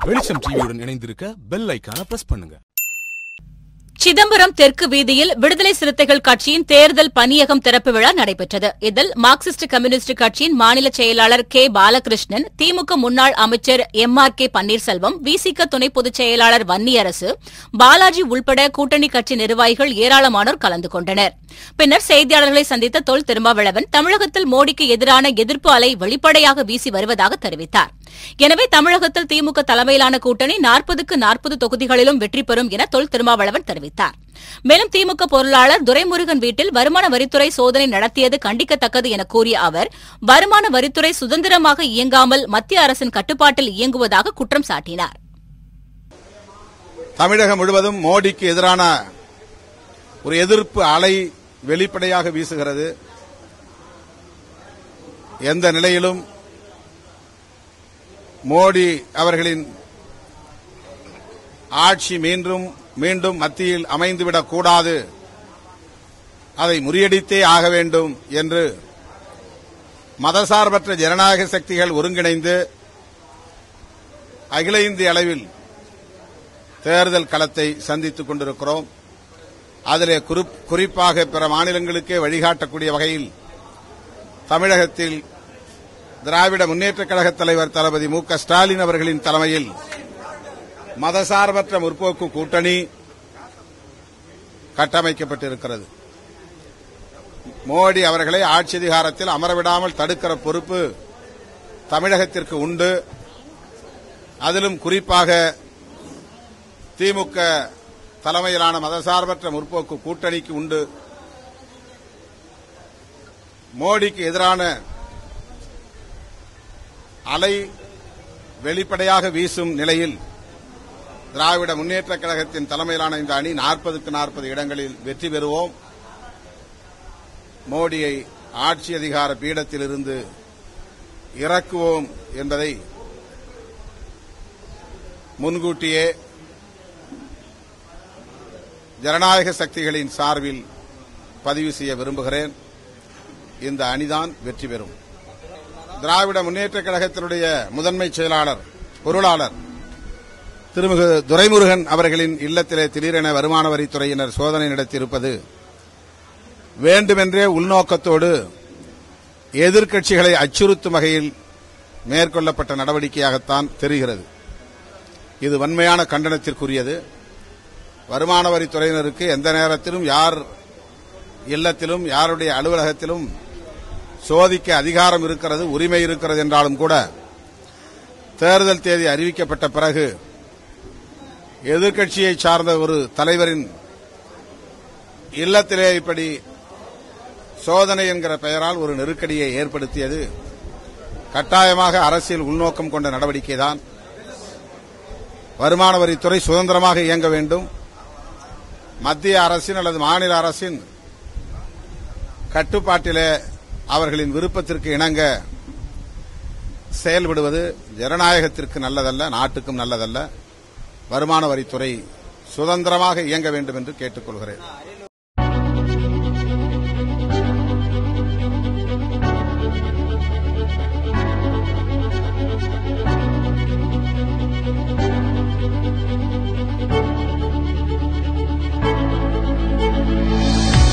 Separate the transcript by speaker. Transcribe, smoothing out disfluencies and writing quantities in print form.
Speaker 1: வெளிச்சம் டிவியுடன் இணைந்திருக்க பெல் ஐகானை பிரஸ் பண்ணுங்க.
Speaker 2: சிதம்பரம் தெற்கு வீதியில் விடுதலை சிறுத்தைகள் கட்சியின் தேர்தல் பணியகம் திறப்பு விழா நடைபெற்றது. இதில் மார்க்சிஸ்ட் கம்யூனிஸ்ட் கட்சியின் மாநில செயலாளர் கே பாலகிருஷ்ணன், திமுக முன்னாள் அமைச்சர் MRK பன்னீர்செல்வம், விசிக துணை பொதுச் செயலாளர் வன்னியரசு, பாலாஜி உள்பட கூட்டணி கட்சி நிர்வாகிகள் ஏராளமானோர் கலந்து கொண்டனர். பின்னர் செய்தியாளர்களை சந்தித்த தொல் திருமாவளவன், தமிழகத்தில் மோடிக்கு எதிரான எதிர்ப்பு அலை வெளிப்படையாக வீசி வருவதாக தெரிவித்தார். எனவே தமிழகத்தில் திமுக தலைமையிலான கூட்டணி 40க்கு 40 தொகுதிகளிலும் வெற்றி பெறும் என தொல் திருமாவளவன் தெரிவித்தார். மேலும் திமுக பொருளாளர் துரைமுருகன் வீட்டில் வருமான வரித்துறை சோதனை நடத்தியது கண்டிக்கத்தக்கது என கூறிய அவர், வருமான வரித்துறை சுதந்திரமாக இயங்காமல் மத்திய அரசின் கட்டுப்பாட்டில் இயங்குவதாக குற்றம் சாட்டினார்.
Speaker 3: தமிழகம் முழுவதும் மோடிக்கு எதிரான ஒரு எதிர்ப்பு அலை வெளிப்படையாக வீசுகிறது. எந்த நிலையிலும் மோடி அவர்களின் ஆட்சி மீண்டும் மத்தியில் அமைந்துவிடக் கூடாது, அதை முறியடித்தே ஆக வேண்டும் என்று மதசார்பற்ற ஜனநாயக சக்திகள் ஒருங்கிணைந்து அகில இந்திய அளவில் தேர்தல் களத்தை சந்தித்துக் கொண்டிருக்கிறோம். அதிலே குறிப்பாக பிற மாநிலங்களுக்கே வழிகாட்டக்கூடிய வகையில் தமிழகத்தில் திராவிட முன்னேற்றக் கழக தலைவர் தளபதி மு.க. ஸ்டாலின் அவர்களின் தலைமையில் மதசார்பற்ற முற்போக்கு கூட்டணி கட்டமைக்கப்பட்டிருக்கிறது. மோடி அவர்களை ஆட்சி அதிகாரத்தில் அமரவிடாமல் தடுக்கிற பொறுப்பு தமிழகத்திற்கு உண்டு. அதிலும் குறிப்பாக திமுக தலைமையிலான மதசார்பற்ற முற்போக்கு கூட்டணிக்கு உண்டு. மோடிக்கு எதிரான அலை வெளிப்படையாக வீசும் நிலையில் திராவிட முன்னேற்றக் கழகத்தின் தலைமையிலான இந்த அணி 40க்கு 40 இடங்களில் வெற்றி பெறுவோம். மோடியை ஆட்சி அதிகார பீடத்திலிருந்து இறக்குவோம் என்பதை முன்கூட்டியே ஜனநாயக சக்திகளின் சார்பில் பதிவு செய்ய விரும்புகிறேன். இந்த அணிதான் வெற்றி பெறும். திராவிட முன்னேற்றக் கழகத்தினுடைய முதன்மை செயலாளர் பொருளாளர் திருமிகு துரைமுருகன் அவர்களின் இல்லத்திலே திடீரென வருமான வரித்துறையினர் சோதனை நடத்தியிருப்பது வேண்டுமென்றே உள்நோக்கத்தோடு எதிர்க்கட்சிகளை அச்சுறுத்தும் வகையில் மேற்கொள்ளப்பட்ட நடவடிக்கையாகத்தான் தெரிகிறது. இது வன்மையான கண்டனத்திற்குரியது. வருமான வரித்துறையினருக்கு எந்த நேரத்திலும் யார் இல்லத்திலும் யாருடைய அலுவலகத்திலும் சோதிக்க அதிகாரம் இருக்கிறது, உரிமை இருக்கிறது என்றாலும் கூட தேர்தல் தேதி அறிவிக்கப்பட்ட பிறகு எதிர்க்கட்சியை சார்ந்த ஒரு தலைவரின் இல்லத்திலே இப்படி சோதனை என்கிற பெயரால் ஒரு நெருக்கடியை ஏற்படுத்தியது கட்டாயமாக அரசியல் உள்நோக்கம் கொண்ட நடவடிக்கைதான். வருமான வரித்துறை சுதந்திரமாக இயங்க வேண்டும். மத்திய அரசின் அல்லது மாநில அரசின் கட்டுப்பாட்டிலே அவர்களின் விருப்பத்திற்கு இணங்க செயல்படுவது ஜனநாயகத்திற்கு நல்லதல்ல, நாட்டுக்கும் நல்லதல்ல. வருமான வரித்துறை சுதந்திரமாக இயங்க வேண்டும் என்று கேட்டுக் கொள்கிறேன்.